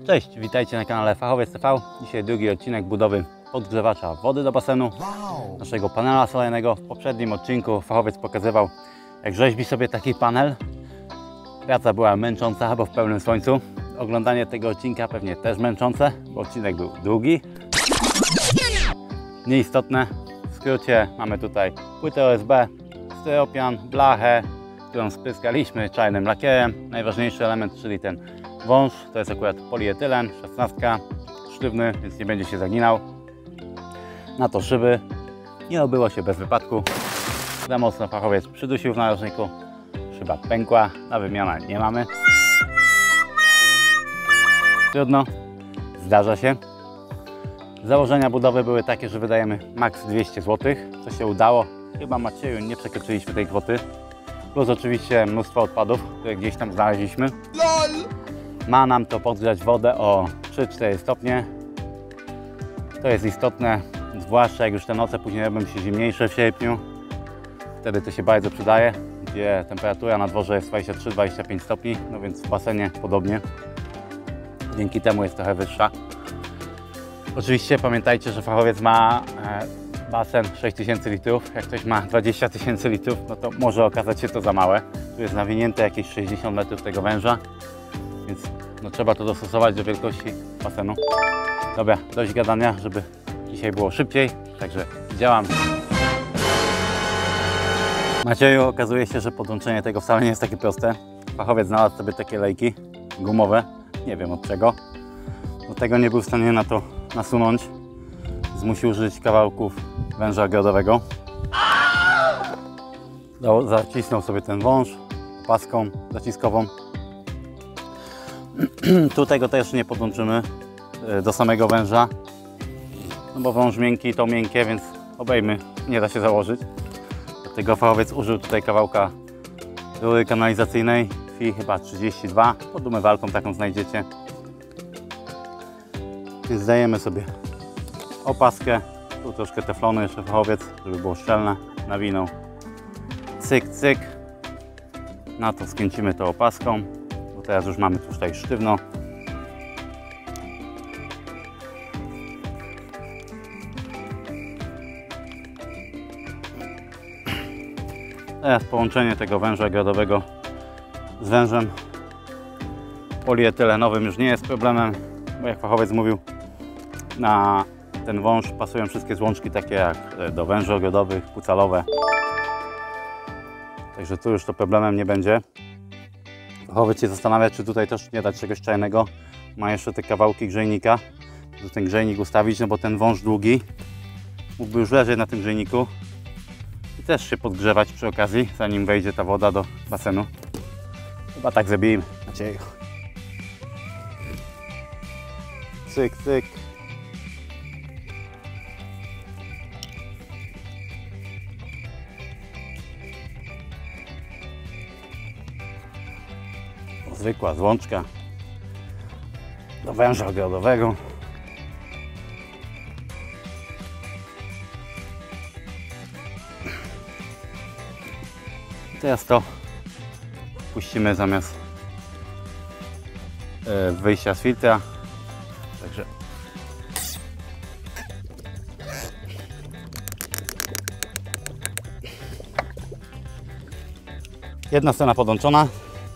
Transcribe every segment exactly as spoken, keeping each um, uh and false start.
Cześć, witajcie na kanale Fachowiec T V. Dzisiaj drugi odcinek budowy podgrzewacza wody do basenu, naszego panela solarnego. W poprzednim odcinku fachowiec pokazywał, jak rzeźbi sobie taki panel. Praca była męcząca, bo w pełnym słońcu. Oglądanie tego odcinka pewnie też męczące, bo odcinek był długi. Nieistotne. W skrócie mamy tutaj płytę O S B, styropian, blachę, którą spryskaliśmy czarnym lakierem. Najważniejszy element, czyli ten wąż, to jest akurat polietylen, szesnastka, sztywny, więc nie będzie się zaginał. Na to szyby. Nie obyło się bez wypadku. Za mocno fachowiec przydusił w narożniku. Szyba pękła, na wymianę nie mamy. Trudno, zdarza się. Założenia budowy były takie, że wydajemy maks dwieście złotych. To się udało. Chyba Macieju nie przekroczyliśmy tej kwoty. Plus oczywiście mnóstwo odpadów, które gdzieś tam znaleźliśmy. Ma nam to podgrzać wodę o trzy cztery stopnie. To jest istotne, zwłaszcza jak już te noce później robią się zimniejsze w sierpniu. Wtedy to się bardzo przydaje, gdzie temperatura na dworze jest dwadzieścia trzy dwadzieścia pięć stopni, no więc w basenie podobnie. Dzięki temu jest trochę wyższa. Oczywiście pamiętajcie, że fachowiec ma e, basen sześć tysięcy litrów. Jak ktoś ma dwadzieścia tysięcy litrów, no to może okazać się to za małe. Tu jest nawinięte jakieś sześćdziesiąt metrów tego węża, więc no, trzeba to dostosować do wielkości basenu. Dobra, dość gadania, żeby dzisiaj było szybciej, także działam. Macieju, okazuje się, że podłączenie tego wcale nie jest takie proste. Fachowiec znalazł sobie takie lejki gumowe, nie wiem od czego. Do tego nie był w stanie na to nasunąć. Zmusił użyć kawałków węża ogrodowego. Zacisnął sobie ten wąż paską zaciskową. Tu tego też nie podłączymy do samego węża, no bo wąż miękki to miękkie, więc obejmy nie da się założyć. Dlatego fachowiec użył tutaj kawałka rury kanalizacyjnej F I chyba trzydzieści dwa, pod umywalką taką znajdziecie. Więc zdajemy sobie opaskę, tu troszkę teflonu jeszcze fachowiec, żeby było szczelne, nawinął, cyk, cyk, na to skręcimy to opaską, bo teraz już mamy tutaj sztywno. Teraz połączenie tego węża ogrodowego z wężem polietylenowym już nie jest problemem, bo jak fachowiec mówił, na ten wąż pasują wszystkie złączki takie jak do węży ogrodowych, pucalowe. Także tu już to problemem nie będzie. Fachowiec się zastanawia, czy tutaj też nie dać czegoś czarnego. Ma jeszcze te kawałki grzejnika, żeby ten grzejnik ustawić, no bo ten wąż długi mógłby już leżeć na tym grzejniku i też się podgrzewać przy okazji, zanim wejdzie ta woda do basenu. Chyba tak zrobimy. Macieju. Cyk, cyk. Zwykła złączka do węża ogrodowego. I teraz to puścimy zamiast wyjścia z filtra. Także jedna strona podłączona.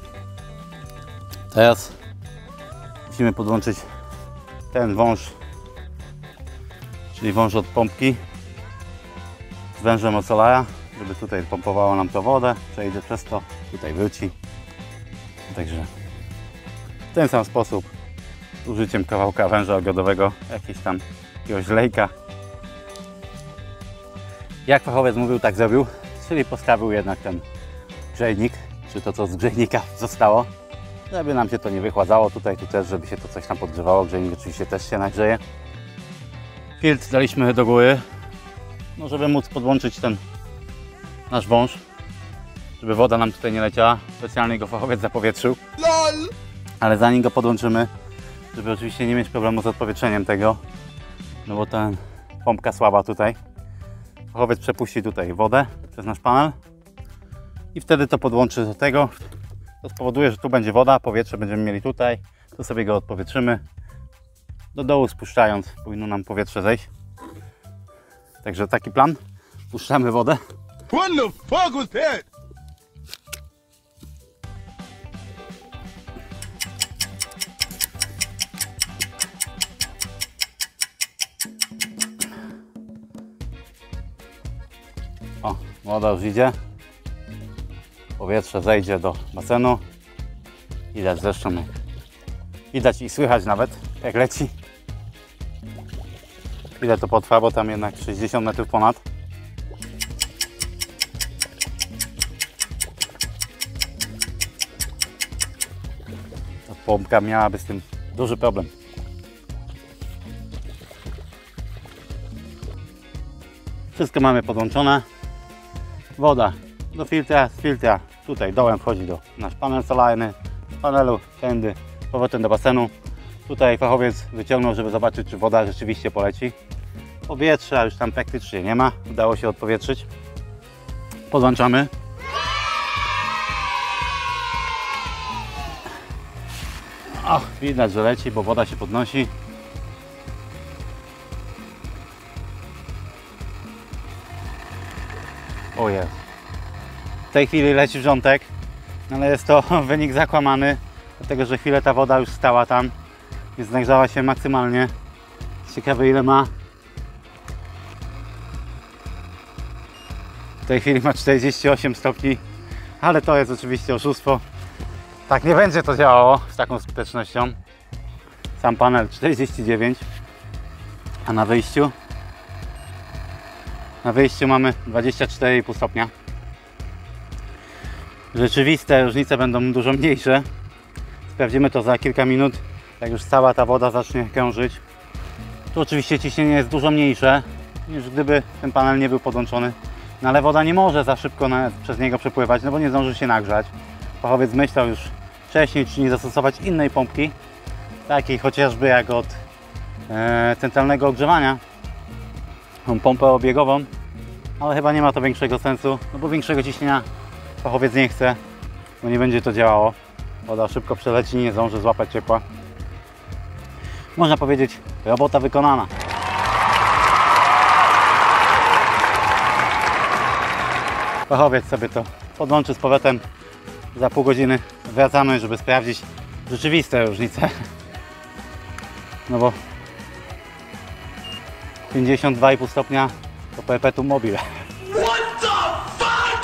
Teraz musimy podłączyć ten wąż, czyli wąż od pompki z wężem od solara, żeby tutaj pompowało nam to wodę, przejdzie przez to, tutaj wróci. Także w ten sam sposób z użyciem kawałka węża ogrodowego, jakiegoś tam jakiegoś lejka. Jak fachowiec mówił, tak zrobił, czyli postawił jednak ten grzejnik, czy to co z grzejnika zostało, żeby nam się to nie wychładzało tutaj, tu też, żeby się to coś tam podgrzewało. Grzejnik oczywiście też się nagrzeje. Filtr daliśmy do góry, no żeby móc podłączyć ten nasz wąż, żeby woda nam tutaj nie leciała. Specjalnie go fachowiec zapowietrzył. LOL! Ale zanim go podłączymy, żeby oczywiście nie mieć problemu z odpowietrzeniem tego, no bo ten pompka słaba tutaj, fachowiec przepuści tutaj wodę przez nasz panel i wtedy to podłączy do tego. To spowoduje, że tu będzie woda, powietrze będziemy mieli tutaj, to sobie go odpowietrzymy do dołu spuszczając powinno nam powietrze zejść. Także taki plan. Puszczamy wodę. What the fuck was that? O, woda już idzie. Powietrze zejdzie do basenu. Widać zresztą, jak widać i słychać nawet, jak leci. Ile to potrwa, bo tam jednak sześćdziesiąt metrów ponad. Ta pompka miałaby z tym duży problem. Wszystko mamy podłączone. Woda do filtra, z filtra tutaj dołem wchodzi do nasz panel solarny, z panelu tędy z powrotem do basenu. Tutaj fachowiec wyciągnął, żeby zobaczyć, czy woda rzeczywiście poleci. Powietrza już tam praktycznie nie ma, udało się odpowietrzyć. Podłączamy. O, widać, że leci, bo woda się podnosi. O jest. W tej chwili leci wrzątek, ale jest to wynik zakłamany, dlatego że chwilę ta woda już stała tam, więc nagrzała się maksymalnie. Ciekawe, ile ma. W tej chwili ma czterdzieści osiem stopni, ale to jest oczywiście oszustwo. Tak nie będzie to działało z taką skutecznością. Sam panel czterdzieści dziewięć, a na wyjściu na wyjściu mamy dwadzieścia cztery i pół stopnia. Rzeczywiste różnice będą dużo mniejsze. Sprawdzimy to za kilka minut, jak już cała ta woda zacznie krążyć. Tu oczywiście ciśnienie jest dużo mniejsze niż gdyby ten panel nie był podłączony. No ale woda nie może za szybko na, przez niego przepływać, no bo nie zdąży się nagrzać. Fachowiec myślał już wcześniej, czy nie zastosować innej pompki, takiej chociażby jak od e, centralnego ogrzewania, tą pompę obiegową, ale chyba nie ma to większego sensu, no bo większego ciśnienia fachowiec nie chce, bo nie będzie to działało. Woda szybko przeleci, nie zdąży złapać ciepła. Można powiedzieć, robota wykonana. Fachowiec sobie to podłączy z powrotem. Za pół godziny wracamy, żeby sprawdzić rzeczywiste różnice. No bo pięćdziesiąt dwa i pół stopnia to perpetuum mobile. What the fuck?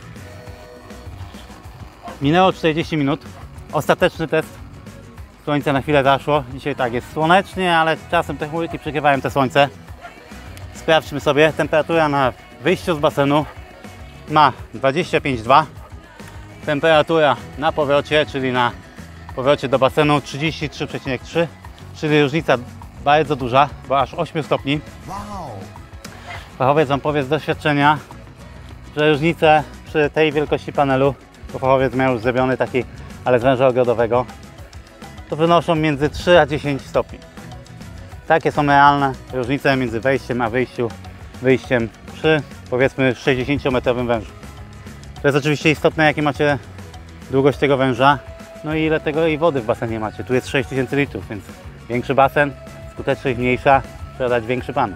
Minęło czterdzieści minut. Ostateczny test. Słońce na chwilę zaszło. Dzisiaj tak jest słonecznie, ale czasem te chmurki przykrywają te słońce. Sprawdźmy sobie. Temperatura na wyjściu z basenu ma dwadzieścia pięć przecinek dwa. Temperatura na powrocie, czyli na powrocie do basenu trzydzieści trzy przecinek trzy, czyli różnica bardzo duża, bo aż osiem stopni. Fachowiec Wam powie z doświadczenia, że różnice przy tej wielkości panelu, bo fachowiec miał już zrobiony taki, ale z węża ogrodowego, to wynoszą między trzy a dziesięć stopni. Takie są realne różnice między wejściem a wyjściu, wyjściem przy, powiedzmy, sześćdziesięciometrowym wężu. To jest oczywiście istotne, jakie macie długość tego węża, no i ile tego i wody w basenie macie. Tu jest sześć tysięcy litrów, więc większy basen, skuteczność mniejsza, trzeba dać większy pan.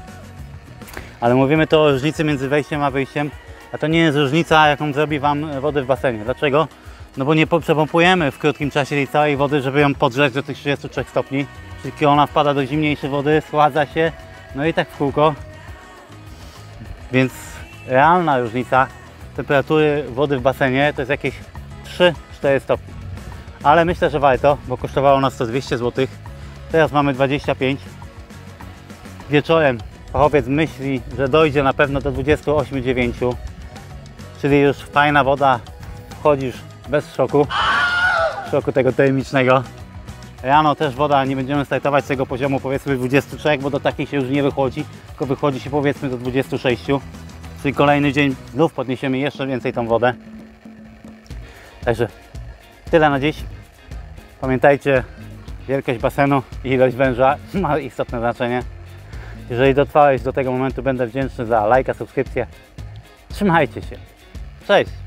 Ale mówimy to o różnicy między wejściem a wyjściem, a to nie jest różnica, jaką zrobi Wam wody w basenie. Dlaczego? No bo nie przepompujemy w krótkim czasie tej całej wody, żeby ją podgrzać do tych trzydziestu trzech stopni. Czyli ona wpada do zimniejszej wody, schładza się, no i tak w kółko. Więc realna różnica temperatury wody w basenie to jest jakieś trzy cztery stopnie. Ale myślę, że warto, bo kosztowało nas to dwieście złotych. Teraz mamy dwadzieścia pięć. Wieczorem fachowiec myśli, że dojdzie na pewno do dwudziestu ośmiu dziewięciu. Czyli już fajna woda, wchodzisz bez szoku, szoku tego termicznego. Rano też woda, nie będziemy startować z tego poziomu powiedzmy dwudziestu trzech, bo do takiej się już nie wychodzi, tylko wychodzi się powiedzmy do dwudziestu sześciu. Czyli kolejny dzień znów podniesiemy jeszcze więcej tą wodę. Także tyle na dziś. Pamiętajcie, wielkość basenu i ilość węża ma istotne znaczenie. Jeżeli dotrwałeś do tego momentu, będę wdzięczny za lajka, subskrypcję. Trzymajcie się. Cześć!